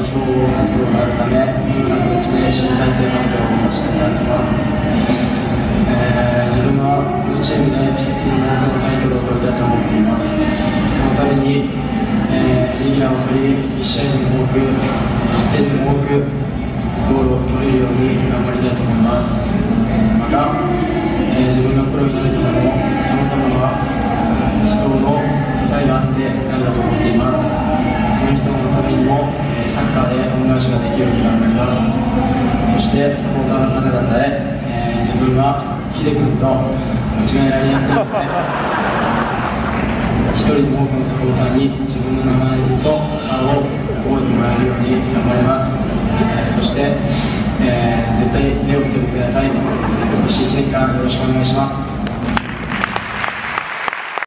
競合活動があるため、このような形で新体制発表をさせていただきます。自分はこのチームで一つの多くのタイトルを取りたいと思っています。そのために、レギュラーを取り、1試合でも多く、1点でも多くゴールを取れるように頑張りたいと思います。また、自分がプロになるためのさまざまな人の支えがあってなるだと思っています。その人のためにも、サッカーで恩返しができるように頑張ります。そしてサポーターの方々へ、自分はヒデ君と間違えられやすいので、一人でも多くのサポーターに自分の名前と顔を覚えてもらえるように頑張ります。そして、絶対目を向けてください。今年1年間よろしくお願いします。